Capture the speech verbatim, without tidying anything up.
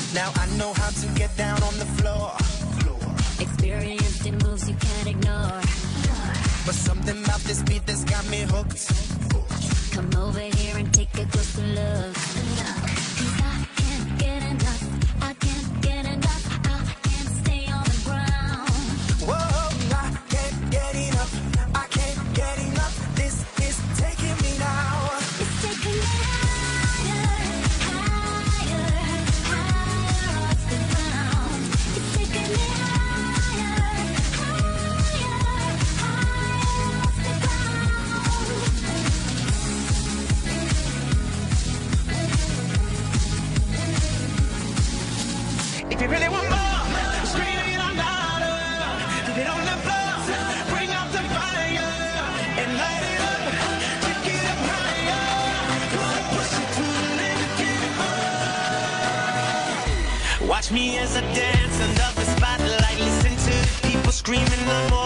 Now I know how to get down on the floor. Experienced in moves you can't ignore. But something about this beat that's got me hooked. Come over here and take a closer look. Cause I can't get enough. I can't get enough. I can't stay on the ground. Whoa, I can't get enough. I can't get enough. This is taking me now. It's taking me higher, higher, higher off the ground. It's taking me higher, higher, higher off the ground. If you really want more, scream it on louder. Get it on the floor, bring out the fire and light it up. Take it up higher. Gonna push it to the limit, get it on. Watch me as I dance under the spotlight. Listen to the people screaming the more.